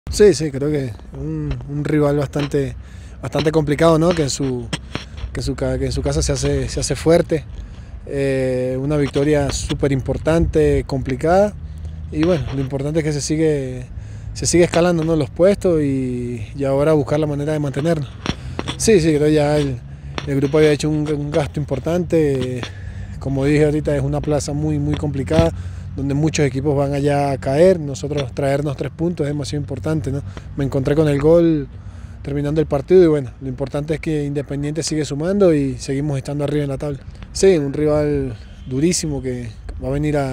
Sí, sí, creo que un rival bastante complicado, ¿no? Que en su casa se hace fuerte. Una victoria súper importante, complicada. Y bueno, lo importante es que se sigue escalando, ¿no? Los puestos y ahora buscar la manera de mantenernos. Sí, sí, creo ya el grupo había hecho un gasto importante. Como dije ahorita, es una plaza muy complicada, donde muchos equipos van allá a caer. Nosotros traernos 3 puntos es demasiado importante, ¿no? Me encontré con el gol terminando el partido y bueno, lo importante es que Independiente sigue sumando y seguimos estando arriba en la tabla. Sí, un rival durísimo que va a venir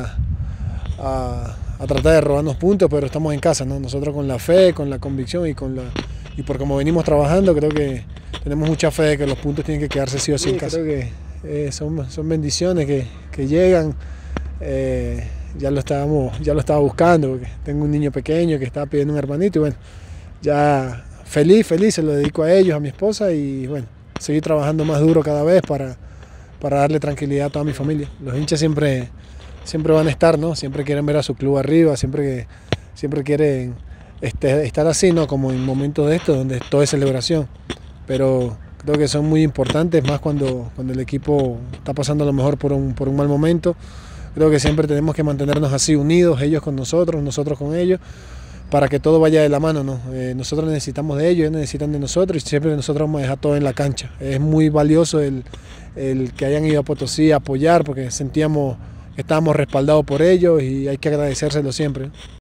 a tratar de robarnos puntos, pero estamos en casa, ¿no? Nosotros con la fe, con la convicción y por como venimos trabajando, creo que tenemos mucha fe de que los puntos tienen que quedarse sí o sí en casa. Creo que son bendiciones que llegan. Ya lo estaba buscando, porque tengo un niño pequeño que estaba pidiendo un hermanito y bueno, ya feliz, se lo dedico a ellos, a mi esposa y bueno, seguir trabajando más duro cada vez para darle tranquilidad a toda mi familia. Los hinchas siempre van a estar, ¿no? Siempre quieren ver a su club arriba, siempre quieren estar así, ¿no? Como en momentos de estos donde todo es celebración. Pero creo que son muy importantes, más cuando el equipo está pasando a lo mejor por un mal momento. Creo que siempre tenemos que mantenernos así unidos, ellos con nosotros con ellos, para que todo vaya de la mano, ¿no? Nosotros necesitamos de ellos, ellos necesitan de nosotros y siempre nosotros vamos a dejar todo en la cancha. Es muy valioso el que hayan ido a Potosí a apoyar porque sentíamos que estábamos respaldados por ellos y hay que agradecérselo siempre.